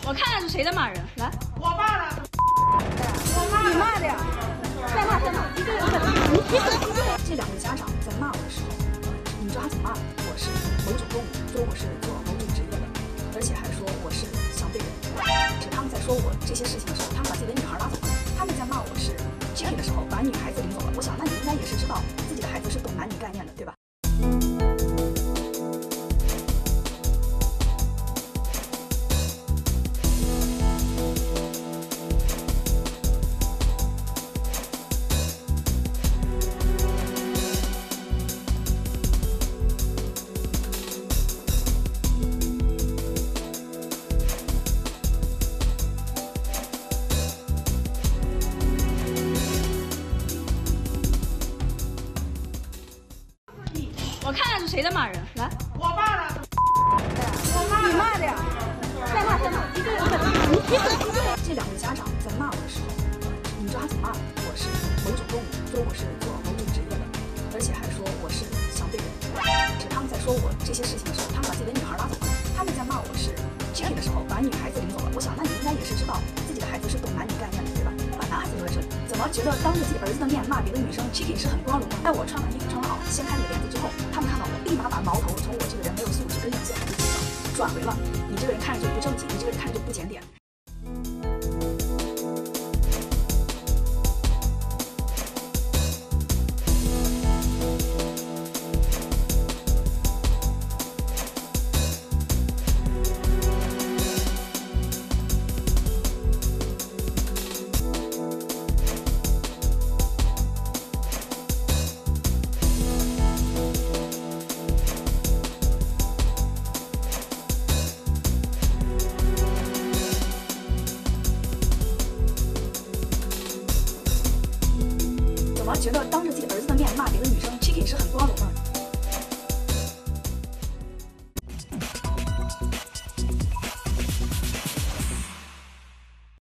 我看看是谁在骂人，来， 我骂的， 你骂的呀，再骂。 这两位家长在骂我的时候，你们知道他怎么骂的？我是某种动物，说我是做某种职业的，而且还说我是想被人。是他们在说我这些事情的时候，他们把自己的女孩拉走了。他们在骂我是 chicken 的时候，把女孩子领走了。我想，那你应该也是知道自己的孩子是懂男女概念的，对吧？ 我看看是谁在骂人，来， 我骂的， 你骂的呀，再骂。 这两位家长在骂我的时候，你们知道他怎么骂的？我是某种动物，说我是做某种职业的，而且还说我是想被人。是他们在说我这些事情的时候，他们把自己的女孩拉走了。他们在骂我是 chicken 的时候，把女孩子领走了。我想，那你应该也是知道自己的孩子是懂男女概念的，对吧？把男孩子留在这里，怎么觉得当着自己儿子的面骂别的女生 chicken 是很光荣的？在我穿完衣服穿好，掀开那个帘子之后，他们看到我，立马把矛头从我这个人没有素质跟有些孩子身上转回了。你这个人看着就不正经，你这个人看着就不检点。怎么觉得当着自己儿子的面骂别的女生 chicken 是很光荣的？